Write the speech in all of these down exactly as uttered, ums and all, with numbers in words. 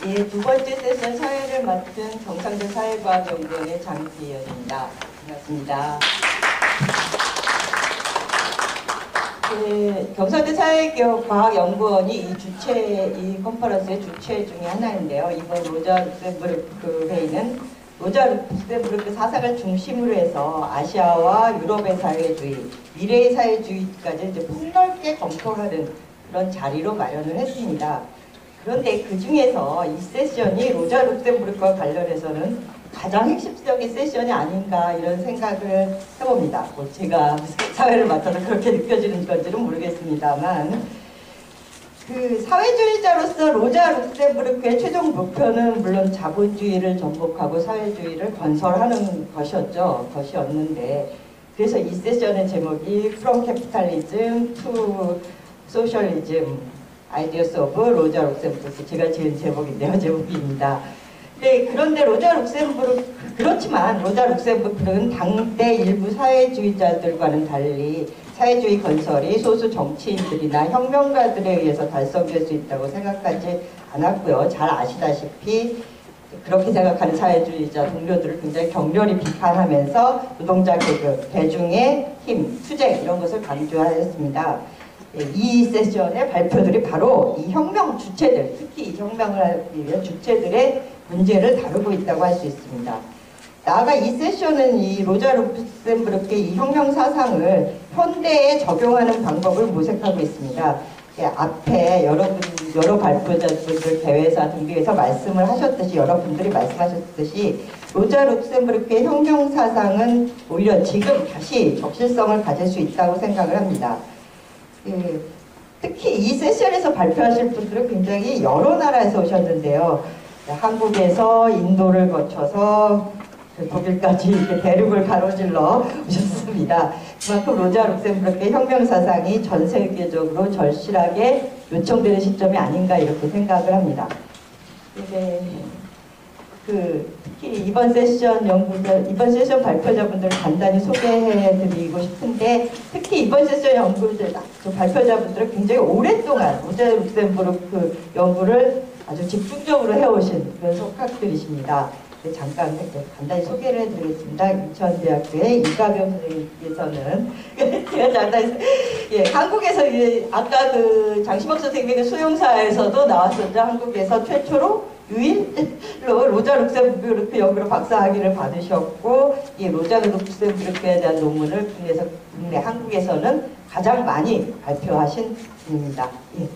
예, 두 번째 세션 사회를 맡은 경상대 사회과학연구원의 장기현입니다. 반갑습니다. 그 경상대 사회과학연구원이 이 주최, 이 컨퍼런스의 주최 중에 하나인데요. 이번 로자 룩셈부르크 회의는 로자 룩셈부르크 사상을 중심으로 해서 아시아와 유럽의 사회주의, 미래의 사회주의까지 이제 폭넓게 검토하는 그런 자리로 마련을 했습니다. 그런데 그 중에서 이 세션이 로자 룩셈부르크와 관련해서는 가장 핵심적인 세션이 아닌가 이런 생각을 해봅니다. 뭐 제가 사회를 맡아서 그렇게 느껴지는 건지는 모르겠습니다만, 그 사회주의자로서 로자 룩셈부르크의 최종 목표는 물론 자본주의를 전복하고 사회주의를 건설하는 것이었죠. 것이었는데, 그래서 이 세션의 제목이 From Capitalism to Socialism, Ideas of 로자 룩셈부르크, 제가 지은 제목인데요. 제목입니다. 네, 그런데 로자 룩셈부르크, 그렇지만 로자 룩셈부르크는 당대 일부 사회주의자들과는 달리 사회주의 건설이 소수 정치인들이나 혁명가들에 의해서 달성될 수 있다고 생각하지 않았고요. 잘 아시다시피 그렇게 생각하는 사회주의자 동료들을 굉장히 격렬히 비판하면서 노동자 계급, 대중의 힘, 투쟁 이런 것을 강조하였습니다. 이 세션의 발표들이 바로 이 혁명 주체들, 특히 이 혁명을 하기 위한 주체들의 문제를 다루고 있다고 할 수 있습니다. 나아가 이 세션은 이 로자 룩셈부르크의 이 혁명 사상을 현대에 적용하는 방법을 모색하고 있습니다. 예, 앞에 여러분, 여러 발표자분들, 대회사 등등에서 말씀을 하셨듯이, 여러분들이 말씀하셨듯이 로자 룩셈부르크의 혁명 사상은 오히려 지금 다시 적실성을 가질 수 있다고 생각을 합니다. 예, 특히 이 세션에서 발표하실 분들은 굉장히 여러 나라에서 오셨는데요. 한국에서 인도를 거쳐서 독일까지 이렇게 대륙을 가로질러 오셨습니다. 그만큼 로자 룩셈부르크의 혁명 사상이 전 세계적으로 절실하게 요청되는 시점이 아닌가 이렇게 생각을 합니다. 네, 그 특히 이번 세션 연구자, 이번 세션 발표자분들을 간단히 소개해드리고 싶은데, 특히 이번 세션 연구자, 발표자분들은 굉장히 오랫동안 로자 룩셈부르크 연구를 아주 집중적으로 해오신 그런 석학들이십니다. 네, 잠깐 간단히 소개를 해드리겠습니다. 인천대학교의 이가병 선생님께서는 제가 잠깐 예, 한국에서 예, 아까 그 장시범 선생님의 그 수용사에서도 나왔었죠. 한국에서 최초로 유일로 로자 룩셈부르크 연구로 박사학위를 받으셨고, 이 로자 룩셈부르크에 대한 논문을 국내에서, 국내 한국에서는 가장 많이 발표하신 분입니다. 예.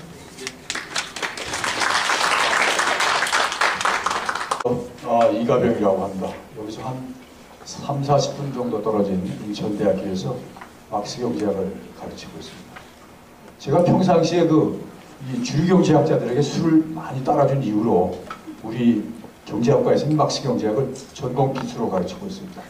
어, 이가병이라고 합니다. 여기서 한 삼, 사십 분 정도 떨어진 인천대학교에서 막스 경제학을 가르치고 있습니다. 제가 평상시에 그 이 주류 경제학자들에게 술을 많이 따라준 이후로 우리 경제학과에서는 막스 경제학을 전공 필수로 가르치고 있습니다.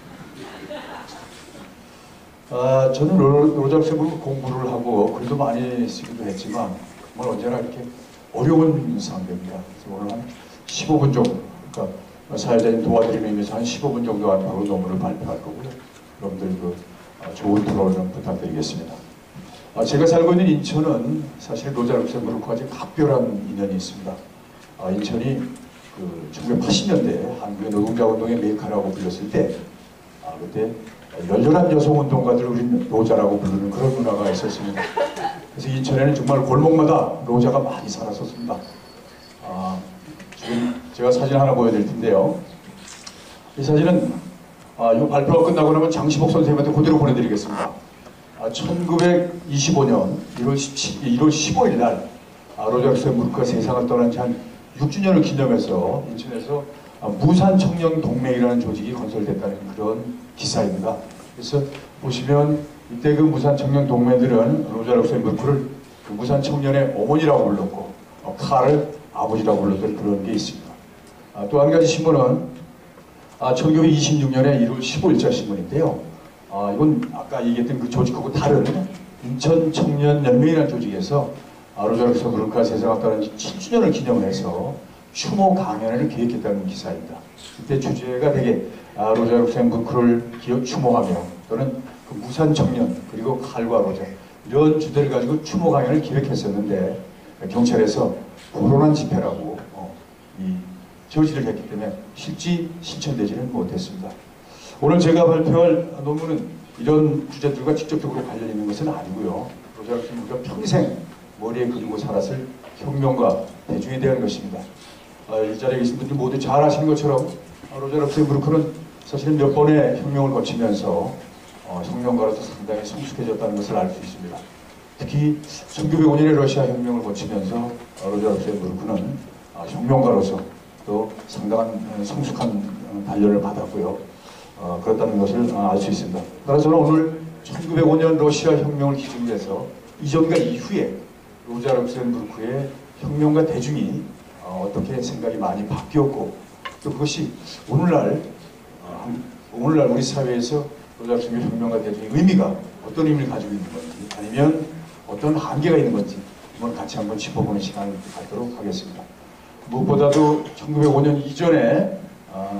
아, 저는 로자 룩셈부르크 공부를 하고 글도 많이 쓰기도 했지만 정말 언제나 이렇게 어려운 상대입니다. 그래서 오늘 한 십오 분 정도, 그러니까 사회자님 도와드리는 의미에서 한 십오 분 정도 안으로 논문을 발표할 거고요. 여러분들 그 좋은 토론을 부탁드리겠습니다. 제가 살고 있는 인천은 사실 로자 룩셈부르크와 아주 각별한 인연이 있습니다. 인천이 그 천구백팔십 년대 한국의 노동자 운동의 메카라고 불렸을 때, 아, 그때 열렬한 여성 운동가들을 우리 로자라고 부르는 그런 문화가 있었습니다. 그래서 인천에는 정말 골목마다 로자가 많이 살았었습니다. 아, 지금 제가 사진 하나 보여드릴 텐데요. 이 사진은 아, 이 발표가 끝나고 나면 장시복 선생님한테 그대로 보내드리겠습니다. 아, 천구백이십오 년 일월 십오일 날 아, 로자 룩셈부르크가 세상을 떠난 지 한 육 주년을 기념해서 인천에서 아, 무산청년동맹이라는 조직이 건설됐다는 그런 기사입니다. 그래서 보시면 이때 그 무산청년동맹들은 로자 룩셈부르크를 그 무산청년의 어머니라고 불렀고, 어, 칼을 아버지라고 불렀던 그런 게 있습니다. 아, 또 한 가지 신문은 아, 천구백이십육 년에 일월 십오일자 신문인데요. 아, 이건 아까 얘기했던 그 조직하고 다른 인천청년연맹이라는 조직에서 아, 로자 룩셈부르크가 세상을 떠난 지 칠 주년을 기념해서 추모 강연을 기획했다는 기사입니다. 이때 주제가 되게 아, 로자 룩셈부르크를 기억 추모하며 또는 그 무산청년 그리고 칼과 로자 이런 주제를 가지고 추모 강연을 기획했었는데 경찰에서 불온한 집회라고 어, 이 저지를 했기 때문에 실제 실천되지는 못했습니다. 오늘 제가 발표할 논문은 이런 주제들과 직접적으로 관련 있는 것은 아니고요. 로자 럭셈부르크가 평생 머리에 그리고 살았을 혁명과 대중에 대한 것입니다. 아, 이 자리에 계신 분들 모두 잘 아시는 것처럼 로자 럭셈부르크는 사실은 몇 번의 혁명을 거치면서 어, 혁명가로서 상당히 성숙해졌다는 것을 알 수 있습니다. 특히 천구백오 년의 러시아 혁명을 거치면서 어, 로자 럭셈부르크는 어, 혁명가로서 또 상당한 성숙한 단련을 받았고요. 어, 그렇다는 것을 알 수 있습니다. 따라서 저는 오늘 천구백오 년 러시아 혁명을 기준으로 해서 이전과 이후에 로자 럭셈부르크의 혁명과 대중이 어, 어떻게 생각이 많이 바뀌었고 또 그것이 오늘날 어, 오늘날 우리 사회에서 로자 럭셈부르크의 혁명과 대중의 의미가 어떤 의미를 가지고 있는 건지 아니면 어떤 한계가 있는 건지 한번 같이 한번 짚어보는 시간을 갖도록 하겠습니다. 무엇보다도 천구백오 년 이전에 어,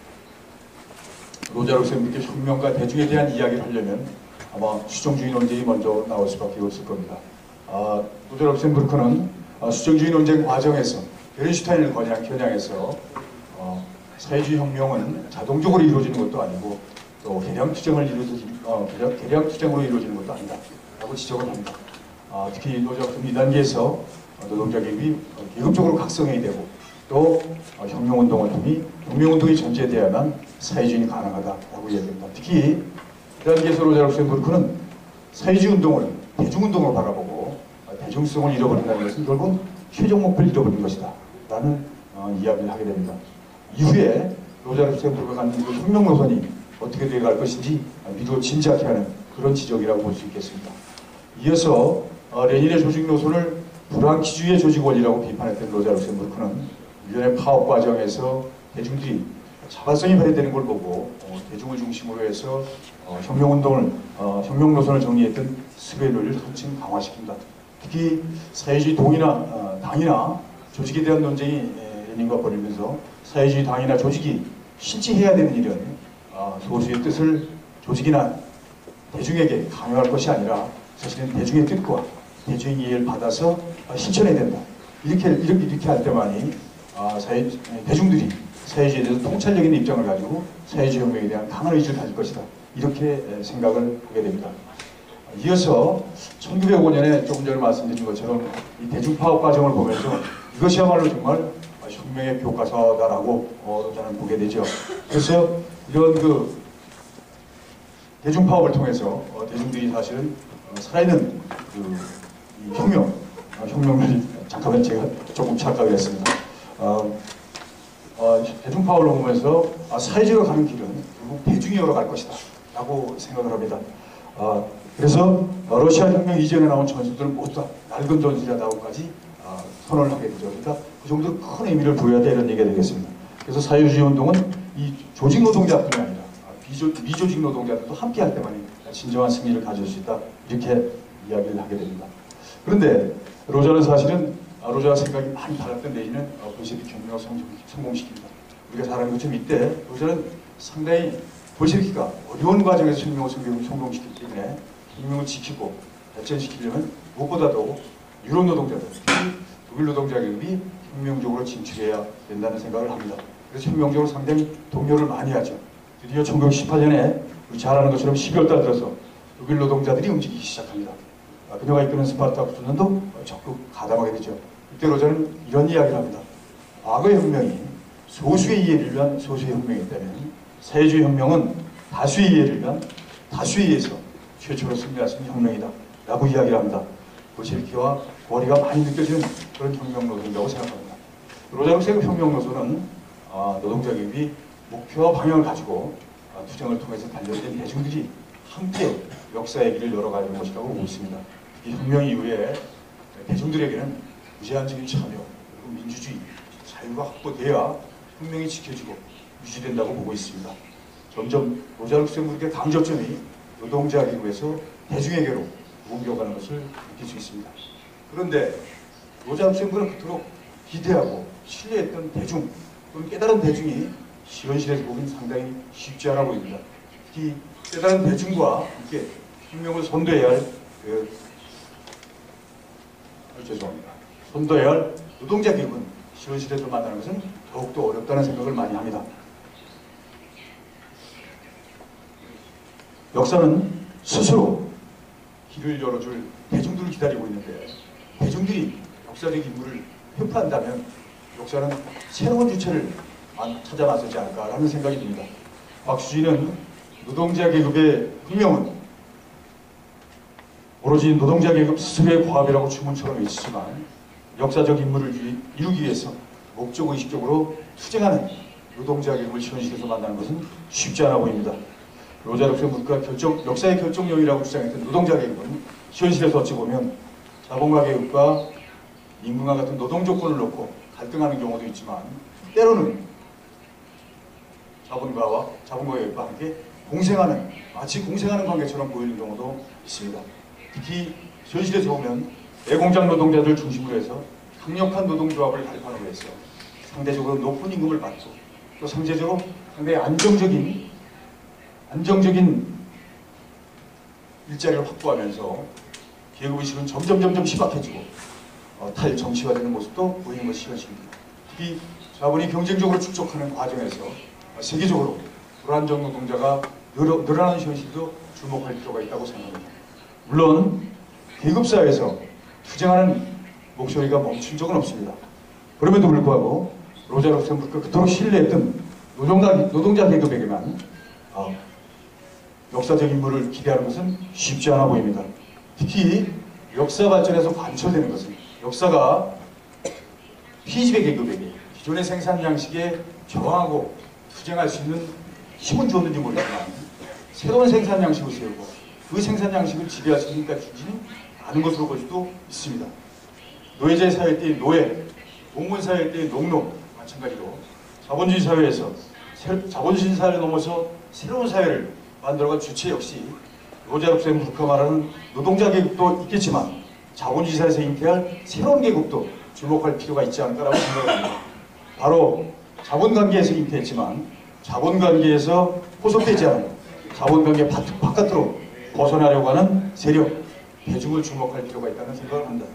로자 럭셈부르크의 혁명과 대중에 대한 이야기를 하려면 아마 수정주의 논쟁이 먼저 나올 수밖에 없을 겁니다. 아, 로자 럭셈부르크는 아, 수정주의 논쟁 과정에서 베른슈타인을 겨냥, 겨냥해서 어, 사회주의 혁명은 자동적으로 이루어지는 것도 아니고 또 계량 투쟁을 이루어지, 어, 계량, 계량 투쟁으로 이루어지는 것도 아니다 라고 지적을 합니다. 아, 특히 로자 럭셈 이 단계에서 노동자 계급이 계급적으로 각성해야 되고 또 어, 혁명운동을 통해 혁명운동이 전제되어야만 사회주의는 가능하다라고 이야기합니다. 특히 이 단계에서 로자 럭셈부르크는 사회주의 운동을 대중운동으로 바라보고 어, 대중성을 잃어버린다는 것은 결국 최종 목표를 잃어버린 것이다 라는 어, 이야기를 하게 됩니다. 이후에 로자 럭셈부르크가 갖는 그 혁명 노선이 어떻게 되어갈 것인지 미루어 짐작해 하는 그런 지적이라고 볼 수 있겠습니다. 이어서 어, 레닌의 조직 노선을 불안키주의 조직 원리라고 비판했던 로자 럭셈부르크는 일련의 파업 과정에서 대중들이 자발성이 발휘되는 걸 보고 어, 대중을 중심으로 해서 어, 혁명운동을, 어, 혁명 노선을 정리했던 스베 논리를 한층 강화시킵니다. 특히 사회주의 동이나 어, 당이나 조직에 대한 논쟁이 레닌과 벌이면서 사회주의 당이나 조직이 실제해야 되는 일은 어, 소수의 뜻을 조직이나 대중에게 강요할 것이 아니라 사실은 대중의 뜻과 대중의 이해를 받아서 실천해야 된다. 이렇게 이렇게 이렇게 할 때만이 아, 사회, 대중들이 사회주의에 대해서 통찰력 있는 입장을 가지고 사회주의 혁명에 대한 강한 의지를 가질 것이다. 이렇게 생각을 하게 됩니다. 이어서 천구백오 년에 조금 전에 말씀드린 것처럼 이 대중파업 과정을 보면서 이것이야말로 정말 혁명의 교과서다라고 어, 저는 보게 되죠. 그래서 이런 그 대중파업을 통해서 어, 대중들이 사실은 어, 살아있는 그 혁명, 어, 혁명을 잠깐만 제가 조금 착각을 했습니다. 어, 어, 대중파업을 보면서 아, 사회주의가 가는 길은 결국 대중이 열어갈 것이다 라고 생각을 합니다. 어, 그래서 어, 러시아 혁명 이전에 나온 전술들은 모두 다 낡은 전술이라고까지 어, 선언을 하게 되죠. 그러니까 그 정도로 큰 의미를 부여하다 이런 얘기가 되겠습니다. 그래서 사회주의 운동은 이 조직 노동자뿐이 아니라 비조, 미조직 노동자들도 함께 할 때만이 진정한 승리를 가질 수 있다 이렇게 이야기를 하게 됩니다. 그런데 로자는 사실은 로자와 생각이 많이 달랐던 내지는 볼셰비키 혁명을 성공시킵니다. 우리가 잘 아는 것처럼 이때 로자는 상당히 볼셰비키가 어려운 과정에서 혁명을 성공시켰기 때문에 혁명을 지키고 발전시키려면 무엇보다도 유럽 노동자들, 특히 독일 노동자 계급이 혁명적으로 진출해야 된다는 생각을 합니다. 그래서 혁명적으로 상당히 동요를 많이 하죠. 드디어 천구백십팔 년에 우리 잘 아는 것처럼 십이월 달 들어서 독일 노동자들이 움직이기 시작합니다. 그녀가 이끄는 스파르타쿠스 운동도 적극 가담하게 되죠. 이때 로자는 이런 이야기를 합니다. 과거의 혁명이 소수의 이해를 위한 소수의 혁명이었다면 사회주의 혁명은 다수의 이해를 위한 다수에 의해서 최초로 승리할 수 있는 혁명이다 라고 이야기를 합니다. 볼셰비키와 거리가 많이 느껴지는 그런 혁명 노선이라고 생각합니다. 로자 럭셈의 혁명 노선은 아, 노동자 계급이 목표와 방향을 가지고 아, 투쟁을 통해서 달려진 대중들이 함께 역사의 길을 열어가는 것이라고 보고 있습니다. 이 혁명 이후에 대중들에게는 무제한적인 참여, 그리고 민주주의, 자유가 확보돼야 혁명이 지켜지고 유지된다고 보고 있습니다. 점점 로자 럭셈부르크의 강조점이 노동자 계급에서 대중에게로 옮겨가는 것을 느낄 수 있습니다. 그런데 로자 럭셈부르크는 그토록 기대하고 신뢰했던 대중, 또는 깨달은 대중이 현실에서 보면 상당히 쉽지 않아 보입니다. 특히 깨달은 대중과 함께 혁명을 선도해야 할, 그, 아, 죄송합니다. 선도해야 할 노동자 계급은 시원시대를 만나는 것은 더욱더 어렵다는 생각을 많이 합니다. 역사는 스스로 길을 열어줄 대중들을 기다리고 있는데 대중들이 역사적 인물을 회피한다면 역사는 새로운 주체를 찾아 나서지 않을까라는 생각이 듭니다. 박수진은 노동자 계급의 혁명은 오로지 노동자 계급 스스로의 과업이라고 주문처럼 외치지만 역사적 인물을 이루기 위해서 목적의식적으로 투쟁하는 노동자 계급을 현실에서 만나는 것은 쉽지 않아 보입니다. 로자 룩셈부르크가 결정, 역사의 결정력이라고 주장했던 노동자 계급은 현실에서 어찌 보면 자본가 계급과 임금과 같은 노동 조건을 놓고 갈등하는 경우도 있지만 때로는 자본가와 자본가 계급과 함께 공생하는, 마치 공생하는 관계처럼 보이는 경우도 있습니다. 특히 현실에서 보면 대공장 노동자들 중심으로 해서 강력한 노동조합을 발판으로 해서 상대적으로 높은 임금을 받고 또 상대적으로 상당히 안정적인 안정적인 일자리를 확보하면서 계급의식은 점점 점점 희박해지고 어, 탈정치화되는 모습도 보이는 것이 현실입니다. 특히 자본이 경쟁적으로 축적하는 과정에서 어, 세계적으로 불안정 노동자가 늘어, 늘어나는 현실도 주목할 필요가 있다고 생각합니다. 물론 계급사회에서 투쟁하는 목소리가 멈춘 적은 없습니다. 그럼에도 불구하고 로자 룩셈부르크가 그토록 신뢰했던 노동자, 노동자 계급에게만 어, 역사적 인물을 기대하는 것은 쉽지 않아 보입니다. 특히 역사 발전에서 관철되는 것은 역사가 피지배 계급에게 기존의 생산 양식에 저항하고 투쟁할 수 있는 힘은 줬는지 모르지만 새로운 생산 양식을 세우고 그 생산 양식을 지배할 수 있는 데까지 주지는 않은 것으로 볼 수도 있습니다. 노예제 사회 때의 노예, 농문 사회 때의 농농 마찬가지로 자본주의 사회에서 자본주의 사회를 넘어서 새로운 사회를 만들어간 주체 역시 로자 룩셈부르크가 말하는 노동자 계급도 있겠지만 자본주의 사회에서 잉태할 새로운 계급도 주목할 필요가 있지 않을까라고 생각합니다. 바로 자본관계에서 잉태했지만 자본관계에서 포섭되지 않은 자본관계 바깥으로 벗어나려고 하는 세력, 대중을 주목할 필요가 있다는 생각을 합니다.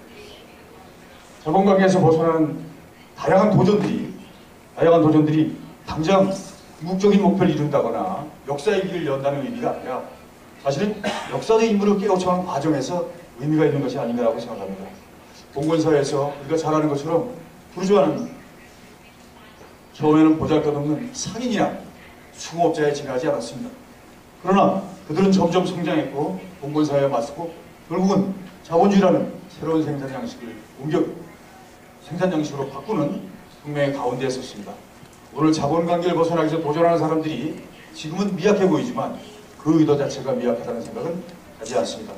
자본관계에서 벗어나는 다양한 도전들이 다양한 도전들이 당장 궁극적인 목표를 이룬다거나 역사의 길을 연다는 의미가 아니라 사실은 역사적 인물을 깨우쳐가는 과정에서 의미가 있는 것이 아닌가라고 생각합니다. 봉건사회에서 우리가 잘 아는 것처럼 부르주아는 처음에는 보잘것없는 상인이나 수공업자에 지나지 않았습니다. 그러나 그들은 점점 성장했고 봉건사회에 맞섰고 결국은 자본주의라는 새로운 생산 양식을 옮겨 생산 양식으로 바꾸는 혁명의 가운데에 섰습니다. 오늘 자본관계를 벗어나기 위해서 도전하는 사람들이 지금은 미약해 보이지만 그 의도 자체가 미약하다는 생각은 하지 않습니다.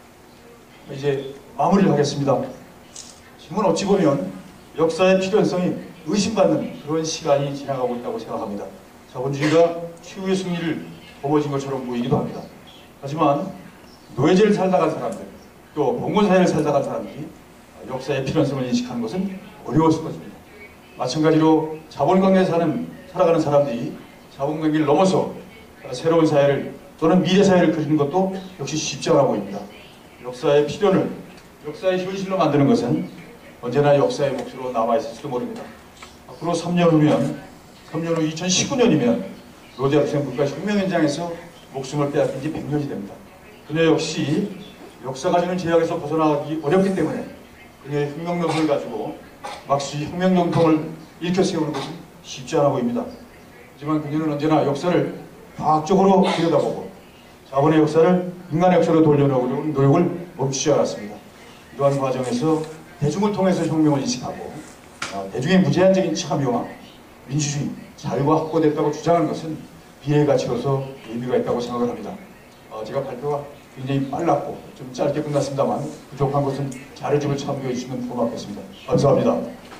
이제 마무리를 하겠습니다. 지금은 어찌 보면 역사의 필요성이 의심받는 그런 시간이 지나가고 있다고 생각합니다. 자본주의가 최후의 승리를 거머쥔 것처럼 보이기도 합니다. 하지만 노예제를 살다간 사람들, 또 봉건사회를 살다간 사람들이 역사의 필요성을 인식하는 것은 어려웠을 것입니다. 마찬가지로 자본관계에 사는, 살아가는 사람들이 자본관계를 넘어서 새로운 사회를 또는 미래사회를 그리는 것도 역시 쉽지 않아 보입니다. 역사의 필연을, 역사의 현실로 만드는 것은 언제나 역사의 몫으로 남아있을지도 모릅니다. 앞으로 삼 년 후면, 삼 년 후 이천십구 년이면 로자 룩셈부르크가 혁명 현장에서 목숨을 빼앗긴 지 백 년이 됩니다. 그녀 역시 역사가 주는 제약에서 벗어나기 어렵기 때문에 그녀의 혁명 정신을 가지고 막시 혁명 정통을 일으켜 세우는 것은 쉽지 않아 보입니다. 하지만 그녀는 언제나 역사를 과학적으로 들여다보고 자본의 역사를 인간의 역사로 돌려놓으려는 노력을 멈추지 않았습니다. 이러한 과정에서 대중을 통해서 혁명을 인식하고 대중의 무제한적인 참여와 민주주의, 자유가 확보됐다고 주장하는 것은 비애의 가치로서 의미가 있다고 생각을 합니다. 제가 발표가 굉장히 빨랐고 좀 짧게 끝났습니다만 부족한 것은 자료집을 참고해 주시면 고맙겠습니다. 감사합니다.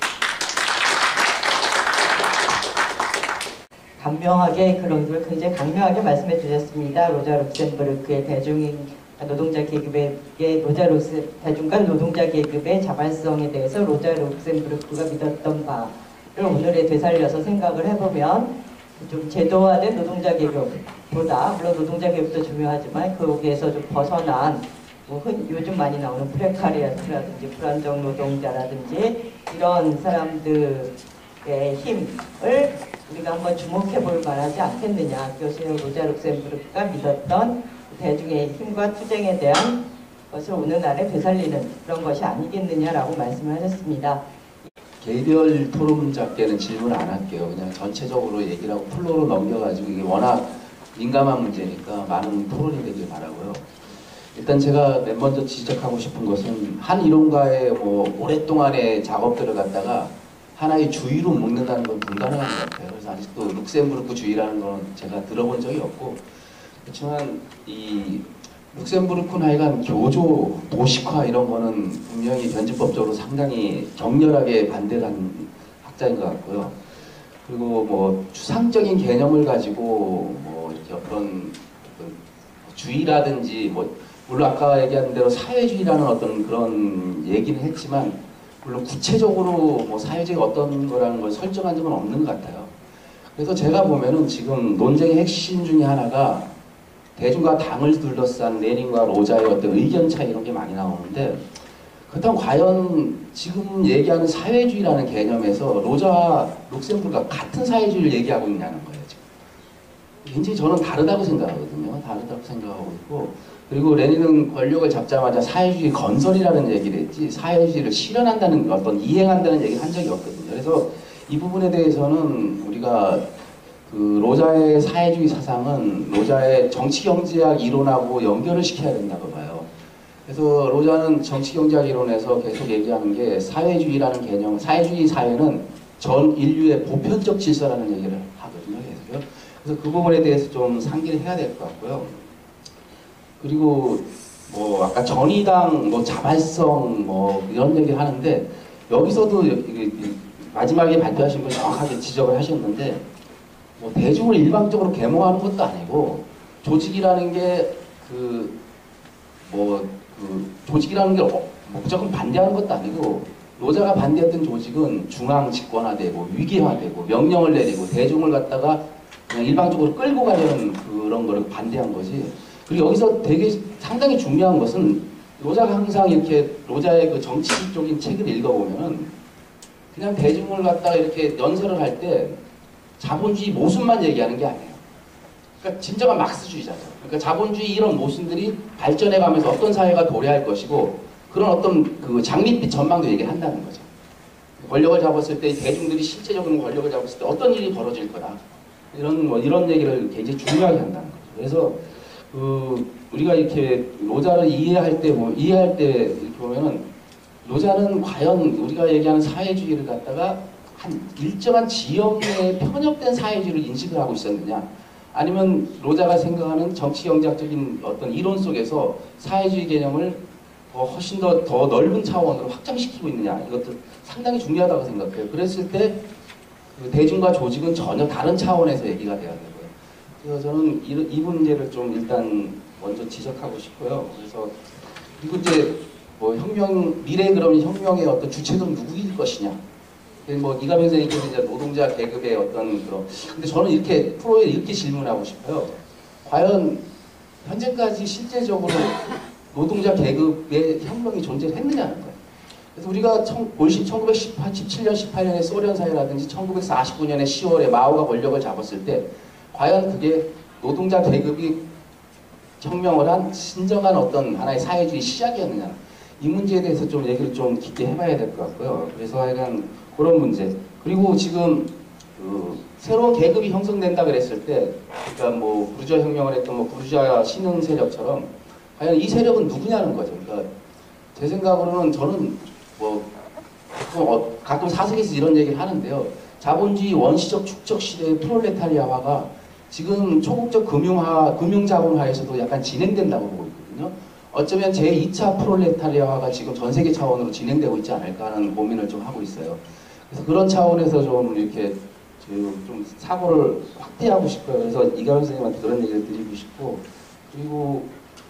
간명하게 그런 걸 굉장히 강명하게 말씀해 주셨습니다. 로자 룩셈부르크의 대중인 노동자 계급의 로자 룩셈 대중과 노동자 계급의 자발성에 대해서 로자 룩셈부르크가 믿었던 바를 오늘에 되살려서 생각을 해보면 좀 제도화된 노동자 계급보다 물론 노동자 계급도 중요하지만 거기에서 좀 벗어난 뭐 흔, 요즘 많이 나오는 프레카리아스라든지 불안정 노동자라든지 이런 사람들의 힘을 우리가 한번 주목해 볼 만하지 않겠느냐. 교수님 로자 룩셈부르크가 믿었던 대중의 힘과 투쟁에 대한 것을 오늘날에 되살리는 그런 것이 아니겠느냐라고 말씀을 하셨습니다. 개별 토론자께는 질문 안 할게요. 그냥 전체적으로 얘기를 하고 플로로 넘겨가지고 이게 워낙 민감한 문제니까 많은 토론이 되길 바라고요. 일단 제가 맨 먼저 지적하고 싶은 것은 한 이론가의 뭐 오랫동안의 작업들을 갖다가 하나의 주의로 묶는다는 건 불가능한 것 같아요. 그래서 아직도 룩셈부르크 주의라는 건 제가 들어본 적이 없고, 그렇지만 이 룩셈부르크는 하여간 교조, 도식화 이런 거는 분명히 변증법적으로 상당히 격렬하게 반대를 한 학자인 것 같고요. 그리고 뭐 추상적인 개념을 가지고 뭐 이렇게 어떤, 어떤 주의라든지 뭐 물론 아까 얘기한 대로 사회주의라는 어떤 그런 얘기는 했지만 물론 구체적으로 뭐 사회주의가 어떤 거라는 걸 설정한 적은 없는 것 같아요. 그래서 제가 보면은 지금 논쟁의 핵심 중에 하나가 대중과 당을 둘러싼 레닌과 로자의 어떤 의견 차이 이런 게 많이 나오는데, 그렇다면 과연 지금 얘기하는 사회주의라는 개념에서 로자와 룩셈부르크가 같은 사회주의를 얘기하고 있냐는 거예요. 지금. 굉장히 저는 다르다고 생각하거든요. 다르다고 생각하고 있고, 그리고 레닌은 권력을 잡자마자 사회주의 건설이라는 얘기를 했지 사회주의를 실현한다는 어떤 이행한다는 얘기를 한 적이 없거든요. 그래서 이 부분에 대해서는 우리가 그 로자의 사회주의 사상은 로자의 정치경제학 이론하고 연결을 시켜야 된다고 봐요. 그래서 로자는 정치경제학 이론에서 계속 얘기하는 게 사회주의라는 개념, 사회주의 사회는 전 인류의 보편적 질서라는 얘기를 하거든요. 계속요. 그래서 그 부분에 대해서 좀 상기를 해야 될 것 같고요. 그리고 뭐 아까 정의당, 뭐 자발성, 뭐 이런 얘기를 하는데 여기서도 마지막에 발표하신 분 정확하게 지적을 하셨는데, 뭐 대중을 일방적으로 계몽하는 것도 아니고 조직이라는 게 그 뭐 그 조직이라는 게 무조건 반대하는 것도 아니고 로자가 반대했던 조직은 중앙 집권화되고 위기화되고 명령을 내리고 대중을 갖다가 그냥 일방적으로 끌고 가려는 그런 거를 반대한 거지. 그리고 여기서 되게 상당히 중요한 것은 로자가 항상 이렇게 로자의 그 정치적인 책을 읽어보면은 그냥 대중을 갖다가 이렇게 연설을 할 때 자본주의 모순만 얘기하는 게 아니에요. 그러니까 진정한 막스주의자죠. 그러니까 자본주의 이런 모순들이 발전해가면서 어떤 사회가 도래할 것이고 그런 어떤 그 장밋빛 전망도 얘기를 한다는 거죠. 권력을 잡았을 때 대중들이 실제적인 권력을 잡았을 때 어떤 일이 벌어질 거다. 이런 뭐 이런 얘기를 굉장히 중요하게 한다는 거죠. 그래서 그 우리가 이렇게 로자를 이해할 때 뭐 이해할 때 이렇게 보면은 로자는 과연 우리가 얘기하는 사회주의를 갖다가 한 일정한 지역에 편협된 사회주의를 인식을 하고 있었느냐, 아니면 로자가 생각하는 정치경제학적인 어떤 이론 속에서 사회주의 개념을 어, 훨씬 더, 더 넓은 차원으로 확장시키고 있느냐, 이것도 상당히 중요하다고 생각해요. 그랬을 때 그 대중과 조직은 전혀 다른 차원에서 얘기가 돼야 되고요. 그래서 저는 이, 이 문제를 좀 일단 먼저 지적하고 싶고요. 그래서 그리고 이제 뭐 혁명, 미래 그러면 혁명의 어떤 주체는 누구일 것이냐. 뭐 이가명 선생님께서 이제 노동자 계급의 어떤 그런, 근데 저는 이렇게 프로에 이렇게 질문하고 싶어요. 과연 현재까지 실제적으로 노동자 계급의 혁명이 존재했느냐는 거예요. 그래서 우리가 천구백십칠 년, 십팔 년에 소련 사회라든지 천구백사십구 년에 시월에 마오가 권력을 잡았을 때 과연 그게 노동자 계급이 혁명을 한 진정한 어떤 하나의 사회주의 시작이었느냐, 이 문제에 대해서 좀 얘기를 좀 깊게 해봐야 될 것 같고요. 그래서 하여간 그런 문제. 그리고 지금 그 새로운 계급이 형성된다 그랬을 때, 그러니까 뭐 부르주아 혁명을 했던 뭐 부르주아 신흥 세력처럼 과연 이 세력은 누구냐는 거죠. 그러니까 제 생각으로는 저는 뭐 가끔, 어, 가끔 사석에서 이런 얘기를 하는데요. 자본주의 원시적 축적 시대의 프롤레타리아화가 지금 초국적 금융화, 금융자본화에서도 약간 진행된다고 보고 있거든요. 어쩌면 제이 차 프롤레타리아화가 지금 전 세계 차원으로 진행되고 있지 않을까 하는 고민을 좀 하고 있어요. 그래서 그런 차원에서 좀 이렇게 좀 사고를 확대하고 싶어요. 그래서 이가람 선생님한테 그런 얘기를 드리고 싶고, 그리고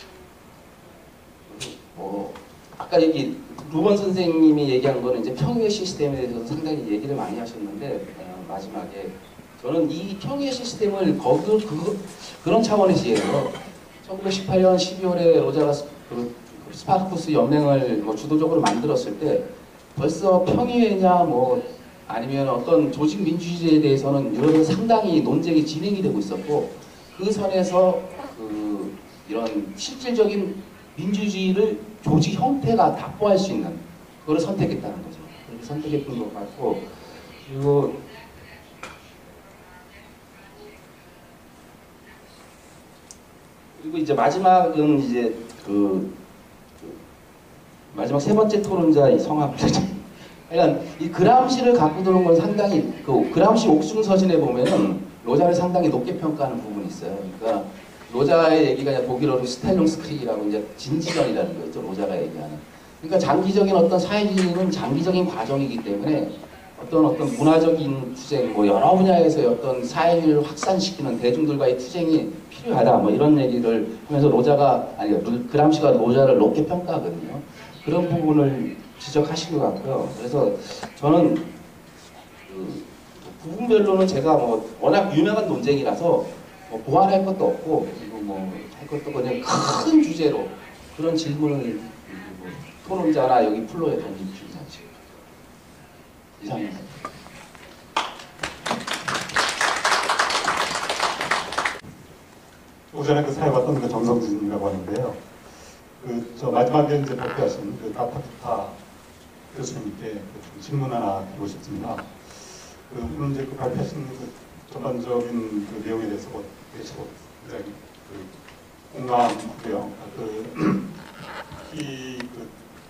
뭐 아까 얘기 루번 선생님이 얘기한 거는 이제 평유의 시스템에 대해서 상당히 얘기를 많이 하셨는데, 어, 마지막에 저는 이 평유의 시스템을 거기 그, 그런 차원에서 이해해요. 천구백십팔 년 십이월에 로자가 그 스파르쿠스 연맹을 뭐 주도적으로 만들었을 때 벌써 평의회냐 뭐 아니면 어떤 조직 민주주의에 대해서는 유럽에서 상당히 논쟁이 진행이 되고 있었고 그 선에서 그 이런 실질적인 민주주의를 조직 형태가 답보할 수 있는 그걸 선택했다는 거죠. 그렇게 선택했던 것 같고 그리고 그리고 이제 마지막은 이제 그, 그 마지막 세 번째 토론자 이 성함 그러니까 이 그람시를 갖고 들어온 건 상당히 그 그람시 옥중서신에 보면은 로자를 상당히 높게 평가하는 부분이 있어요. 그러니까 로자의 얘기가 이제 독일어로 스탈룡스크리라고 이제 진지전이라는 거죠. 로자가 얘기하는. 그러니까 장기적인 어떤 사회주의는 장기적인 과정이기 때문에 어떤 어떤 문화적인 투쟁, 뭐 여러 분야에서 어떤 사회를 확산시키는 대중들과의 투쟁이 필요하다. 뭐 이런 얘기를 하면서 로자가 아니 그람시가 로자를 높게 평가하거든요. 그런 부분을 지적하신 것 같고요. 그래서 저는 그 부분별로는 제가 뭐 워낙 유명한 논쟁이라서 뭐 보완할 것도 없고 그리고 뭐 할 것도 그냥 큰 주제로 그런 질문을 뭐 토론자나 여기 플로에 던질 주의사지 이상입니다. 오전에 그 사회봤던 그 정성진이라고 하는데요. 그 저 마지막에 이제 발표하신 그 다타타 교수님께 그 질문 하나 드리고 싶습니다. 그 오늘 이제 그 발표하신 그 전반적인 그 내용에 대해서 뭐 계시고 굉장히 그 공감하고요. 그 이 그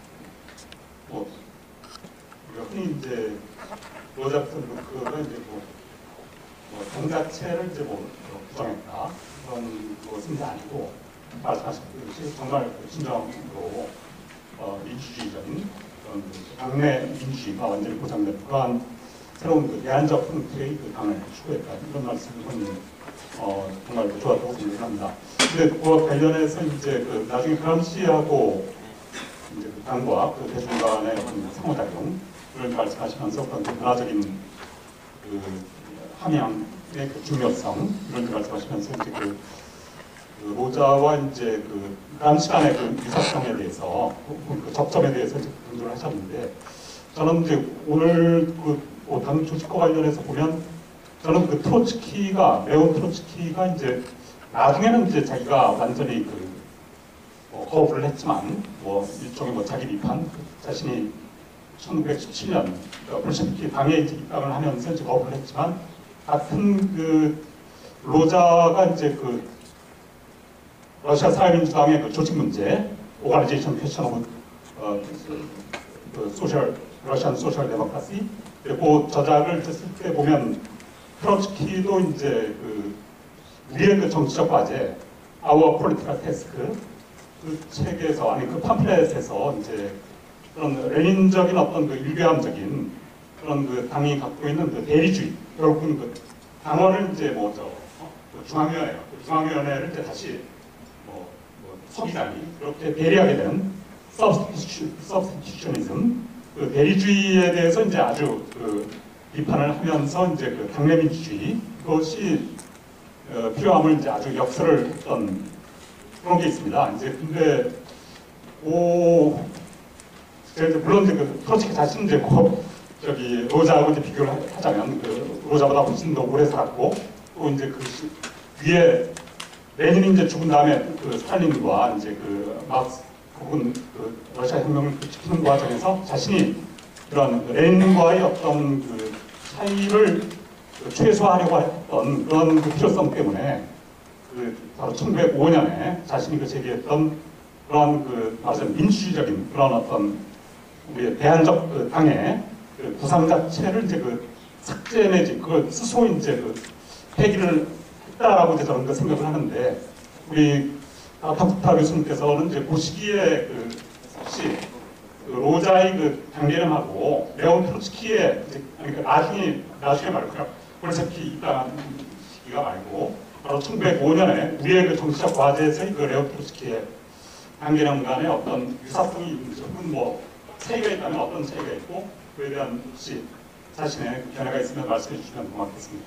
뭐 우리가 흔히 이제 로자 같은 그가 이제 뭐, 뭐 정자체를 이제 뭐 부정했다 그런 것은 아니고 말씀하신 것이 정말 진정으로 어, 민주주의적인 그런 그 당내 민주주의가 완전히 보장된 그러한 새로운 그 대안적 형태의 그 당을 추구했다 이런 말씀을 어, 정말 좋았다고 생각합니다. 근데 그와 관련해서 이제 그 나중에 그람시하고 이제 그 당과 그 대중 간의 어떤 상호작용 이런 말씀하시면서 그런 그 문화적인 그 함양의 그 중요성 이런 말씀하시면서 이제 그, 그 로자와 이제 그 그람시 간의 그 유사성에 대해서 그 접점에 대해서 이제 강조를 하셨는데 저는 이제 오늘 그 당 조직과 관련해서 보면 저는 그 트로츠키가 레온 트로츠키가 이제 나중에는 이제 자기가 완전히 그 뭐 거부를 했지만 뭐 일종의 뭐 자기 비판 자신이 천구백십칠 년 그러니까 볼셰비키 당에 이제 입당을 하면서 이제 거부를 했지만 같은 그 로자가 이제 그 러시아 사회민주당의 그 조직 문제 오가니제이션 퀘스천 오브 어, 그 소셜 러시안 소셜 데모크라시 그리고 저작을 쓸 때 보면 트로츠키도 이제 그 우리의 그 정치적 과제 Our Political Task 그 책에서 아니 그 팜플렛에서 이제 그런 레닌적인 어떤 그 일배함적인 그런 그 당이 갖고 있는 그 대리주의 결국은 그 당원을 이제 뭐저 어? 그 중앙위원회 그 중앙위원회를 이제 다시 뭐, 뭐 소비자니 그렇게 대리하게 되는 substitutionism 그 대리주의에 대해서 이제 아주 그 비판을 하면서 이제 그 당내 민주주의 그것이 어, 필요함을 이제 아주 역설을 했던 그런 게 있습니다. 이제 근데 오 제가 이제 물론 이제 그 트로츠키 자신 이제 고, 저기 로자하고 이제 비교를 하자면 그 로자보다 훨씬 더 오래 살았고 또 이제 그 시, 위에 레닌이 이제 죽은 다음에 그 스탈린과 이제 그 막스 혹은 그 러시아 혁명을 그 지키는 과정에서 자신이 그런 레닌과의 어떤 그 차이를 최소화하려고 했던 그런 그 필요성 때문에 그 바로 천구백오 년에 자신이 그 제기했던 그런 그 말하자면 민주주의적인 그런 어떤 우리의 대안적 그 당의 그 구상 자체를 이제 그 삭제 내지 그걸 스스로 이제 그 폐기를 했다라고 이제 저는 그 생각을 하는데 우리 다타쿠타 교수님께서는 이제 그 시기에 그 혹시 그 로자의 그 단계름하고 레온 트로츠키의 이제 아니 그 나중에 나중에 말고 볼셰비키 입당한 시기가 말고 바로 천구백오 년에 우리의 그 정치적 과제에서의 그 레온 트로츠키의 단계름 간의 어떤 유사성이 있는지 혹은 뭐 차이가 있다면 어떤 차이가 있고 그에 대한 혹시 자신의 견해가 있으면 말씀해 주시면 고맙겠습니다.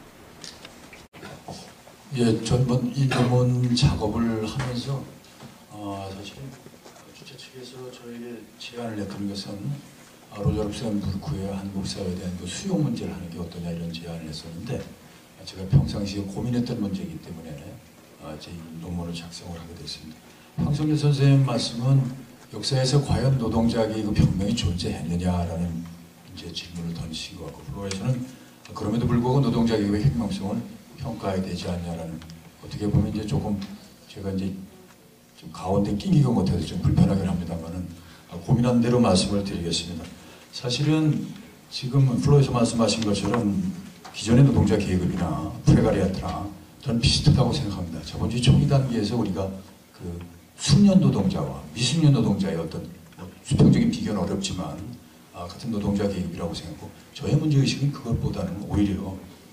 예, 전번 이 논문 작업을 하면서 어, 사실 주최 측에서 저에게 제안을 했던 것은 아, 로자 룩셈부르크의 한국 사회에 대한 그 수용 문제를 하는 게 어떠냐 이런 제안을 했었는데 아, 제가 평상시에 고민했던 문제이기 때문에 아, 제 논문을 작성을 하게 됐습니다. 황성길 선생님 말씀은 역사에서 과연 노동자 계급 혁명이 존재했느냐라는 이제 질문을 던지신 것 같고 플로에서는 그럼에도 불구하고 노동자 계급의 혁명성을 평가해야 되지 않냐라는 어떻게 보면 이제 조금 제가 이제 좀 가운데 끼기가 못해서 좀 불편하긴 합니다만은 고민한 대로 말씀을 드리겠습니다. 사실은 지금 플로에서 말씀하신 것처럼 기존의 노동자 계급이나 프레가리아트나 저는 비슷하다고 생각합니다. 자본주의 초기 단계에서 우리가 그 숙련 노동자와 미숙련 노동자의 어떤 뭐 수평적인 비교는 어렵지만 아, 같은 노동자 계급이라고 생각하고 저의 문제의식은 그것보다는 오히려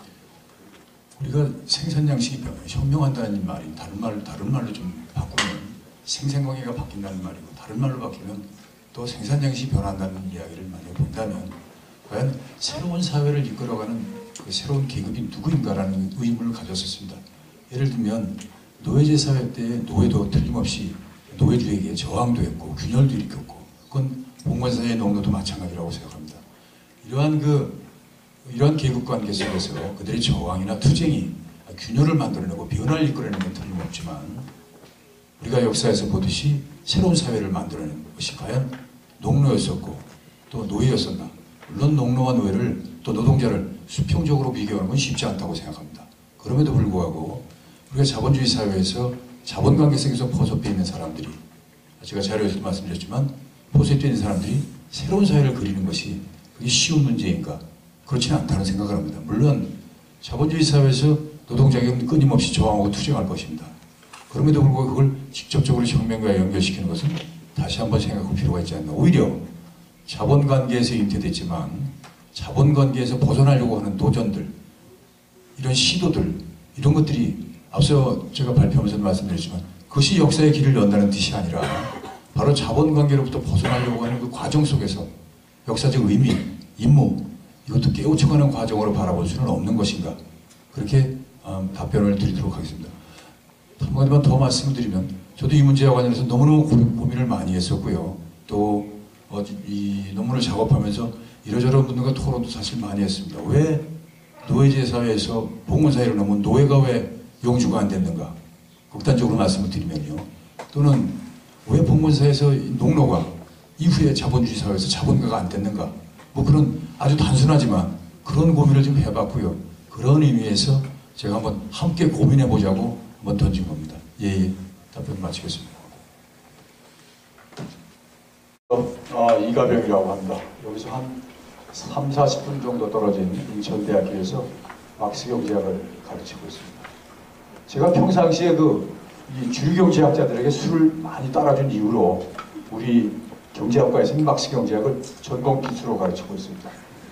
우리가 생산 양식이 혁명한다는 말이 다른 말 다른 말로 좀 바꾸면 생산관계가 바뀐다는 말이고 다른 말로 바뀌면 또 생산 양식이 변한다는 이야기를 만약에 본다면 과연 새로운 사회를 이끌어가는 그 새로운 계급이 누구인가라는 의문을 가졌었습니다. 예를 들면 노예제 사회 때 노예도 틀림없이 노예주에게 저항도 했고 균열도 일으켰고 그건 봉건사회의 농노도 마찬가지라고 생각합니다. 이러한 그 이러한 계급 관계 속에서 그들의 저항이나 투쟁이 균열을 만들어내고 변화를 이끌어내는 건 틀림없지만 우리가 역사에서 보듯이 새로운 사회를 만들어내는 것이 과연 농노였었고 또 노예였었나. 물론 농노와 노예를 또 노동자를 수평적으로 비교하는 건 쉽지 않다고 생각합니다. 그럼에도 불구하고 우리가 자본주의 사회에서 자본관계 속에서 포섭되어 있는 사람들이 제가 자료에서도 말씀드렸지만 포섭되어 있는 사람들이 새로운 사회를 그리는 것이 그게 쉬운 문제인가? 그렇지는 않다는 생각을 합니다. 물론 자본주의 사회에서 노동자격은 끊임없이 저항하고 투쟁할 것입니다. 그럼에도 불구하고 그걸 직접적으로 혁명과 연결시키는 것은 다시 한번 생각할 필요가 있지 않나. 오히려 자본관계에서 잉태됐지만 자본관계에서 벗어나려고 하는 도전들, 이런 시도들, 이런 것들이 앞서 제가 발표하면서도 말씀드렸지만 그것이 역사의 길을 연다는 뜻이 아니라 바로 자본관계로부터 벗어나려고 하는 그 과정 속에서 역사적 의미, 임무, 이것도 깨우쳐가는 과정으로 바라볼 수는 없는 것인가. 그렇게 음, 답변을 드리도록 하겠습니다. 한 가지만 더 말씀을 드리면 저도 이 문제와 관련해서 너무너무 고민을 많이 했었고요. 또 이 어, 논문을 작업하면서 이러저런 분들과 토론도 사실 많이 했습니다. 왜 노예제 사회에서 봉건사회를 넘은 노예가 왜 용주가 안 됐는가? 극단적으로 말씀을 드리면요. 또는 왜 봉건사회에서 농노가 이후에 자본주의 사회에서 자본가가 안 됐는가? 뭐 그런 아주 단순하지만 그런 고민을 좀 해봤고요. 그런 의미에서 제가 한번 함께 고민해보자고 한번 던진 겁니다. 예, 예. 답변 마치겠습니다. 어, 이가병이라고 합니다. 여기서 한 삼, 사십 분 정도 떨어진 인천대학교에서 막스경제학을 가르치고 있습니다. 제가 평상시에 그 이 주류경제학자들에게 술을 많이 따라준 이후로 우리 경제학과에서는 막스경제학을 전공 필수로 가르치고 있습니다.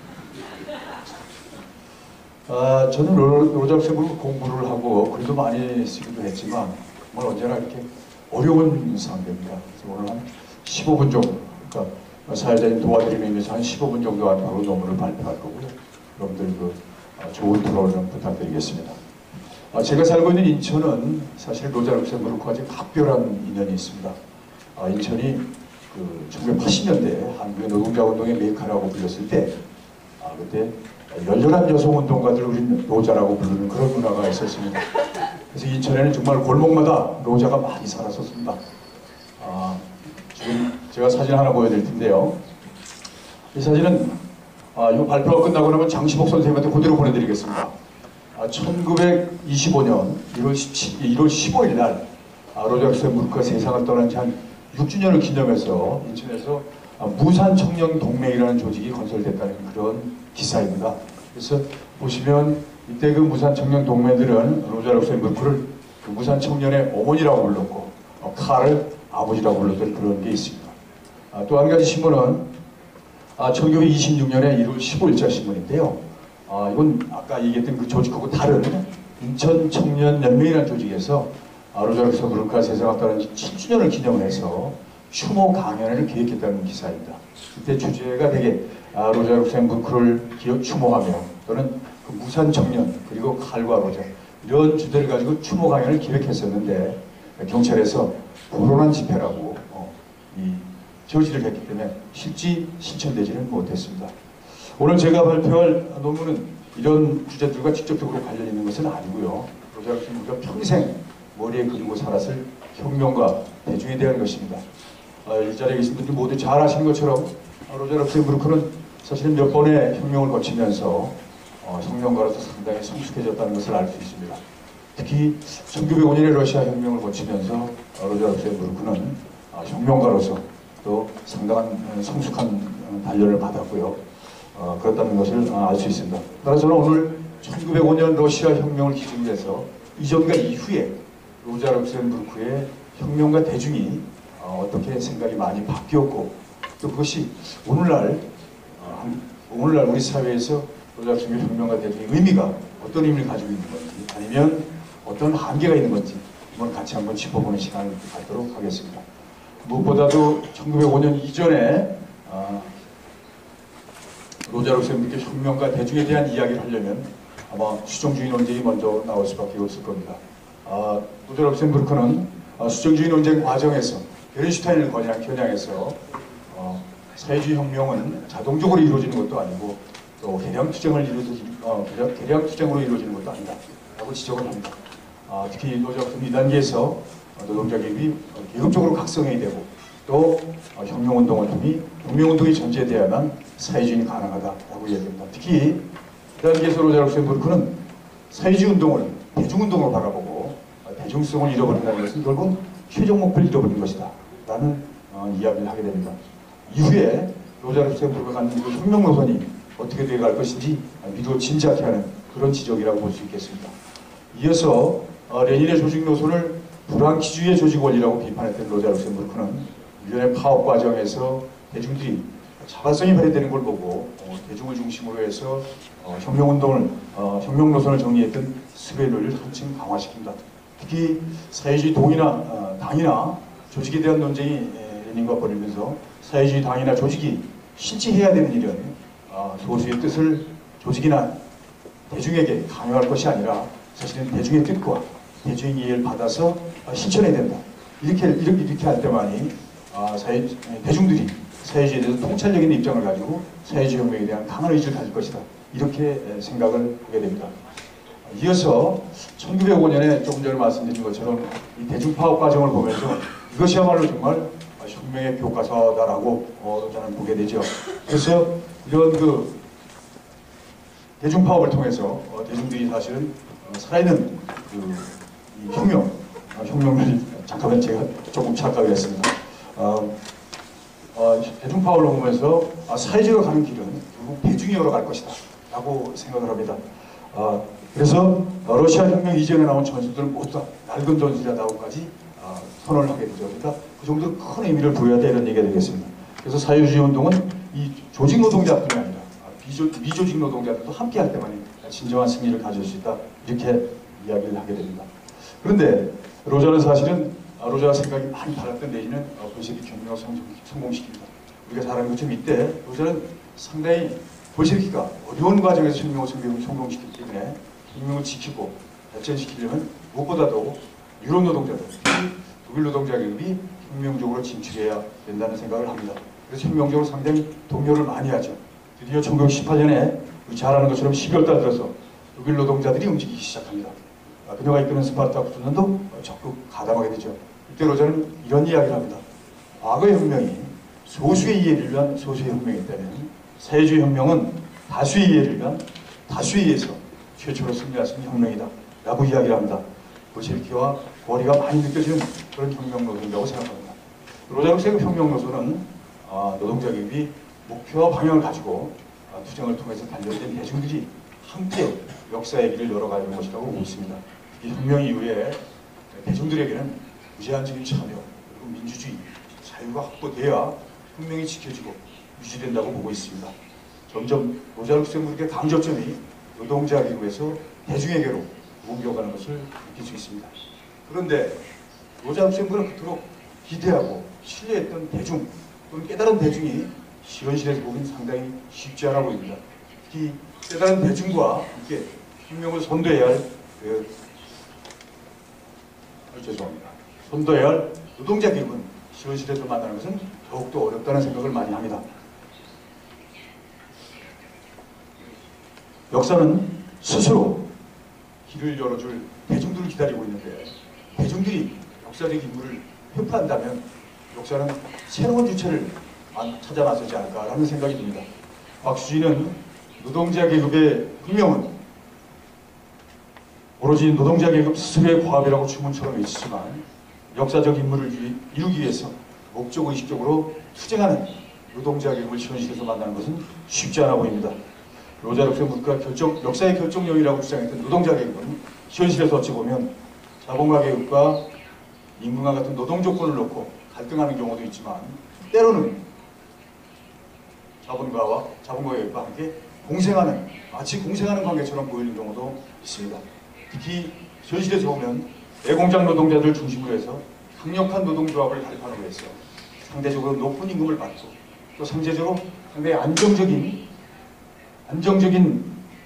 아, 저는 로잡스부르크 공부를 하고 글도 많이 쓰기도 했지만 정말 언제나 이렇게 어려운 상대입니다. 그래서 오늘 한 십오 분 정도, 그러니까 사회자님 도와드리는 의미에서 한 십오 분 정도 안으로 논문을 발표할 거고요. 여러분들 그 좋은 토론을 부탁드리겠습니다. 아, 제가 살고 있는 인천은 사실 로자 룩셈부르크와 아주 각별한 인연이 있습니다. 아, 인천이 그 천구백팔십 년대 한국의 노동자 운동의 메카라고 불렸을 때, 아, 그때 열렬한 여성 운동가들 우리는 로자라고 부르는 그런 문화가 있었습니다. 그래서 인천에는 정말 골목마다 로자가 많이 살았었습니다. 아, 지금 제가 사진 하나 보여드릴 텐데요. 이 사진은 아, 이 발표가 끝나고 나면 장시복 선생님한테 그대로 보내드리겠습니다. 아, 천구백이십오 년 일월 십오일 날 아, 로자 룩셈부르크가 세상을 떠난 지 한 육 주년을 기념해서 인천에서 아, 무산청년동맹이라는 조직이 건설됐다는 그런 기사입니다. 그래서 보시면 이때 그 무산청년동맹들은 로자 룩셈부르크를 그 무산청년의 어머니라고 불렀고 어, 칼을 아버지라고 불렀던 그런 게 있습니다. 아, 또 한 가지 신문은 아, 천구백이십육 년에 일월 십오일자 신문인데요. 아, 이건 아까 얘기했던 그 조직하고 다른 인천청년연맹이라는 조직에서 아, 로자 룩셈부르크가 세상을 떠난 지 칠 주년을 기념을 해서 추모 강연을 기획했다는 기사입니다. 그때 주제가 되게 아, 로자 룩셈부르크를 기억 추모하며 또는 그 무산 청년 그리고 칼과 로자 이런 주제를 가지고 추모 강연을 기획했었는데 경찰에서 불온한 집회라고 어, 이 저지를 했기 때문에 실제 실천되지는 못했습니다. 오늘 제가 발표할 논문은 이런 주제들과 직접적으로 관련 있는 것은 아니고요. 로자 룩셈부르크가 평생 머리에 그리고 살았을 혁명과 대중에 대한 것입니다. 아, 이 자리에 계신 분들 모두 잘 아시는 것처럼 로자 룩셈부르크는 사실은 몇 번의 혁명을 거치면서 어, 혁명가로서 상당히 성숙해졌다는 것을 알 수 있습니다. 특히 천구백오 년에 러시아 혁명을 거치면서 어, 로자 룩셈부르크는 어, 혁명가로서 또 상당한 성숙한 단련을 받았고요. 어, 그렇다는 것을 알 수 있습니다. 따라서 저는 오늘 천구백오 년 러시아 혁명을 기준으로 해서 이전과 이후에 로자 룩셈부르크의 혁명과 대중이 어, 어떻게 생각이 많이 바뀌었고 또 그것이 오늘날 어, 오늘날 우리 사회에서 로자 룩셈부르크의 혁명과 대중의 의미가 어떤 의미를 가지고 있는 건지 아니면 어떤 한계가 있는 건지 한번 같이 한번 짚어보는 시간을 갖도록 하겠습니다. 무엇보다도 천구백오 년 이전에 어, 로자 룩셈부르크의 혁명과 대중에 대한 이야기를 하려면 아마 수정주의 논쟁이 먼저 나올 수밖에 없을 겁니다. 아, 로자 룩셈부르크는 아, 수정주의 논쟁 과정에서 베른슈타인을 겨냥해서 어, 사회주의 혁명은 자동적으로 이루어지는 것도 아니고 또 계량 투쟁을 이루어지, 어, 계량, 계량 투쟁으로 이루어지는 것도 아니다 라고 지적을 합니다. 아, 특히 로자 룩셈부르크 이 단계에서 노동자 계급이 계급적으로 각성해야 되고 또 어, 혁명운동을 통해 혁명운동이 전제되어야만 사회주의는 가능하다라고 이야기합니다. 특히 이 단계에서 로자 룩셈부르크는 사회주의 운동을 대중운동으로 바라보고 어, 대중성을 잃어버린다는 것은 결국 최종 목표를 잃어버린 것이다 라는 어, 이야기를 하게 됩니다. 이후에 로자 룩셈부르크가 갖는 그 혁명 노선이 어떻게 되어갈 것인지 미도 짐작케 하는 그런 지적이라고 볼 수 있겠습니다. 이어서 어, 레닌의 조직 노선을 불안키주의의 조직 원리라고 비판했던 로자 룩셈부르크는 일련의 파업 과정에서 대중들이 자발성이 발휘되는 걸 보고 어, 대중을 중심으로 해서 어, 혁명운동을, 어, 혁명 노선을 정리했던 스베의 논리를 한층 강화시킵니다. 특히 사회주의 동이나 어, 당이나 조직에 대한 논쟁이 에, 레닌과 벌이면서 사회주의 당이나 조직이 실제해야 되는 일은 어, 소수의 뜻을 조직이나 대중에게 강요할 것이 아니라 사실은 대중의 뜻과 대중의 이해를 받아서 어, 실천해야 된다. 이렇게 이렇게 이렇게 할 때만이 어, 사회, 대중들이 사회주의에 대해서 통찰적인 입장을 가지고 사회주의 혁명에 대한 강한 의지를 가질 것이다. 이렇게 생각을 하게 됩니다. 이어서 천구백오 년에 조금 전에 말씀드린 것처럼 이 대중파업 과정을 보면서 이것이야말로 정말 혁명의 교과서다라고 어, 저는 보게 되죠. 그래서 이런 그 대중파업을 통해서 어, 대중들이 사실은 어, 살아있는 그 이 혁명, 어, 혁명을 잠깐만 제가 조금 착각을 했습니다. 어, 어, 대중파업을 보면서 아, 사회주의로 가는 길은 결국 대중이 열어갈 것이다 라고 생각을 합니다. 어, 그래서 어, 러시아 혁명 이전에 나온 전술들은 모두 다 낡은 전술이라고까지 어, 선언을 하게 되죠. 그러니까 그 정도 큰 의미를 부여해야 되는 얘기가 되겠습니다. 그래서 사회주의 운동은 이 조직 노동자뿐이 아니라 비조, 미조직 노동자들도 함께 할 때만이 진정한 승리를 가질 수 있다. 이렇게 이야기를 하게 됩니다. 그런데 로자는 사실은 로자가 생각이 많이 달랐던 내지는 볼셰비키 혁명을 성공시킵니다. 우리가 잘 아는 것처럼 이때 로자는 상당히 볼셰비키가 어려운 과정에서 혁명을 성공시켰기 때문에 혁명을 지키고 발전시키려면 무엇보다도 유럽 노동자들, 독일 노동자 계급이 혁명적으로 진출해야 된다는 생각을 합니다. 그래서 혁명적으로 상당히 동요를 많이 하죠. 드디어 천구백십팔 년에 잘 아는 것처럼 십이월 달 들어서 독일 노동자들이 움직이기 시작합니다. 그녀가 이끄는 스파르타쿠스 운동도 적극 가담하게 되죠. 이때 로자는 이런 이야기를 합니다. 과거의 혁명이 소수의 이해를 위한 소수의 혁명이었다면 사회주의 혁명은 다수의 이해를 위한 다수에 의해서 최초로 승리할 수 있는 혁명이다 라고 이야기를 합니다. 볼셰비키와 거리가 많이 느껴지는 그런 혁명 노선이라고 생각합니다. 로자 룩셈부르크 혁명 노선은 아, 노동자 계급이 목표와 방향을 가지고 아, 투쟁을 통해서 단련된 대중들이 함께 역사의 길을 열어가는 것이라고 보고 있습니다. 이 혁명 이후에 대중들에게는 무제한적인 참여, 그리고 민주주의, 자유가 확보돼야 혁명이 지켜지고 유지된다고 보고 있습니다. 점점 로자 룩셈부르크의 강조점이 노동자 계급에서 대중에게로 옮겨가는 것을 느낄 수 있습니다. 그런데 로자 룩셈부르크는 그토록 기대하고 신뢰했던 대중 또는 깨달은 대중이 현실에서 보기엔 상당히 쉽지 않아 보입니다. 특히 깨달은 대중과 함께 혁명을 선도해야 할 그, 어, 죄송합니다. 손둬야 할 노동자 계급은 현실에서 만나는 것은 더욱더 어렵다는 생각을 많이 합니다. 역사는 스스로 길을 열어줄 대중들을 기다리고 있는데 대중들이 역사적 인물을 회파한다면 역사는 새로운 주체를 찾아 나서지 않을까라는 생각이 듭니다. 박수진은 노동자 계급의 혁명은 오로지 노동자 계급 스스로의 과업이라고 주문처럼 외치지만 역사적 인물을 이루기 위해서 목적의식적으로 투쟁하는 노동자 계급을 현실에서 만나는 것은 쉽지 않아 보입니다. 로자 룩셈부르크가 결정, 역사의 결정령이라고 주장했던 노동자 계급은 현실에서 어찌 보면 자본가 계급과 임금과 같은 노동 조건을 놓고 갈등하는 경우도 있지만 때로는 자본가와 자본가 계급과 함께 공생하는, 마치 공생하는 관계처럼 보이는 경우도 있습니다. 특히 현실에서 보면 대공장 노동자들 중심으로 해서 강력한 노동조합을 가입함으로 해서 상대적으로 높은 임금을 받고 또 상대적으로 상당히 안정적인 안정적인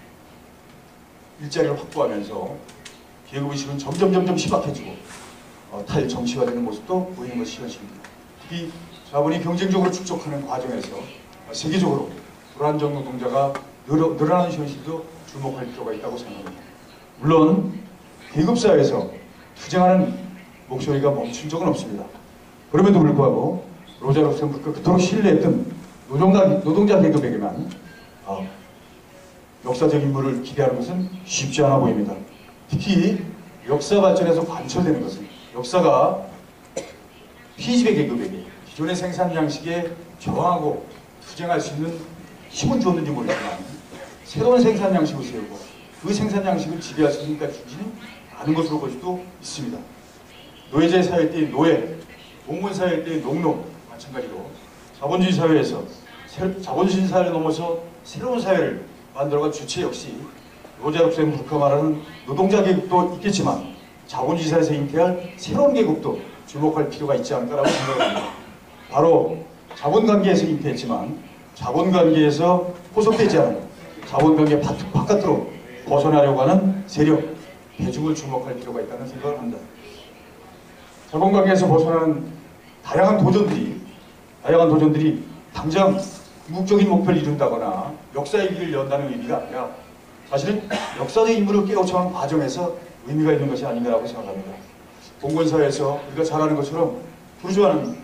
일자리를 확보하면서 계급의식은 점점 점점 희박해지고 어, 탈정치화되는 모습도 보이는 것이 현실입니다. 특히 자본이 경쟁적으로 축적하는 과정에서 어, 세계적으로 불안정 노동자가 늘어, 늘어나는 현실도 주목할 필요가 있다고 생각합니다. 물론 계급사회에서 투쟁하는 목소리가 멈춘 적은 없습니다. 그럼에도 불구하고 로자 룩셈부르크가 그토록 신뢰했던 노동자, 노동자 계급에게만 어, 역사적 인물을 기대하는 것은 쉽지 않아 보입니다. 특히 역사 발전에서 관철되는 것은 역사가 피지배 계급에게 기존의 생산 양식에 저항하고 투쟁할 수 있는 힘은 줬는지 모르지만 새로운 생산 양식을 세우고 그 생산 양식을 지배할 수 있는 데까지 주지는 않은 것으로 볼 수도 있습니다. 노예제 사회 때의 노예, 농문 사회 때의 농농 마찬가지로 자본주의 사회에서 자본주의 사회를 넘어서 새로운 사회를 만들어간 주체 역시 로자 룩셈부르크가 말하는 노동자 계급도 있겠지만 자본주의 사회에서 잉태할 새로운 계급도 주목할 필요가 있지 않을까라고 생각합니다. 바로 자본관계에서 잉태했지만 자본관계에서 포섭되지 않은 자본관계 바깥으로 벗어나려고 하는 세력, 대중을 주목할 필요가 있다는 생각을 합니다. 자본관계에서 벗어나는 다양한 도전들이 다양한 도전들이 당장 궁극적인 목표를 이룬다거나 역사의 길을 연다는 의미가 아니라 사실은 역사적 인물을 깨우쳐가는 과정에서 의미가 있는 것이 아닌가라고 생각합니다. 봉건사회에서 우리가 잘 아는 것처럼 부르주아는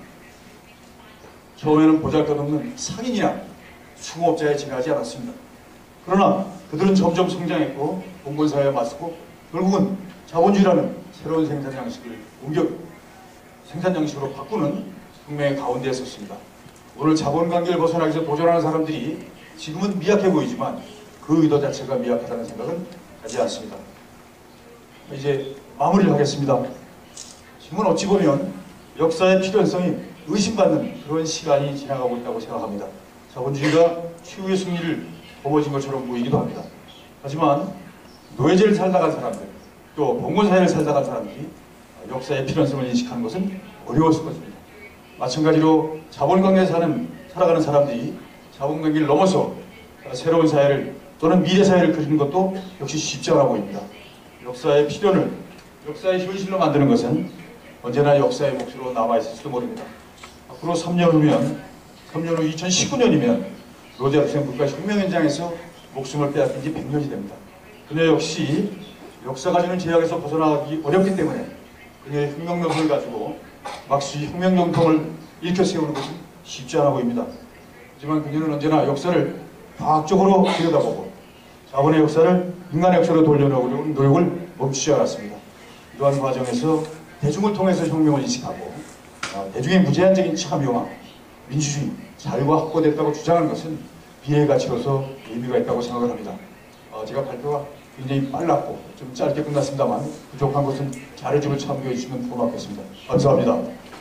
처음에는 보잘것없는 상인이나 수공업자에 지나지 않았습니다. 그러나 그들은 점점 성장했고 봉건사회에 맞섰고 결국은 자본주의라는 새로운 생산 양식을 옮겨 생산 양식으로 바꾸는 혁명의 가운데에 섰습니다. 오늘 자본관계를 벗어나기 위해서 도전하는 사람들이 지금은 미약해 보이지만 그 의도 자체가 미약하다는 생각은 하지 않습니다. 이제 마무리를 하겠습니다. 지금은 어찌 보면 역사의 필요성이 의심받는 그런 시간이 지나가고 있다고 생각합니다. 자본주의가 최후의 승리를 거머쥔 것처럼 보이기도 합니다. 하지만 노예제를 살다간 사람들, 또 봉건사회를 살다간 사람들이 역사의 필요성을 인식하는 것은 어려웠을 것입니다. 마찬가지로 자본관계에서 사는, 살아가는 사람들이 자본관계를 넘어서 새로운 사회를 또는 미래 사회를 그리는 것도 역시 쉽지 않아 보입니다. 역사의 필연을, 역사의 현실로 만드는 것은 언제나 역사의 몫으로 남아있을지도 모릅니다. 앞으로 삼 년 후면, 삼 년 후 이천십구 년이면 로자 룩셈부르크가 혁명 현장에서 목숨을 빼앗긴 지 백 년이 됩니다. 그녀 역시 역사가 주는 제약에서 벗어나기 어렵기 때문에 그녀의 혁명론을 가지고 막시 혁명 정통을 일으켜 세우는 것은 쉽지 않아 보입니다. 하지만 그녀는 언제나 역사를 과학적으로 들여다보고 자본의 역사를 인간의 역사로 돌려놓으려는 노력을 멈추지 않았습니다. 이러한 과정에서 대중을 통해서 혁명을 인식하고 대중의 무제한적인 참여와 민주주의, 자유가 확보됐다고 주장하는 것은 비례의 가치로서 의미가 있다고 생각을 합니다. 제가 발표가 굉장히 빨랐고 좀 짧게 끝났습니다만 부족한 것은 잘해주고 참여해 주시면 고맙겠습니다. 감사합니다.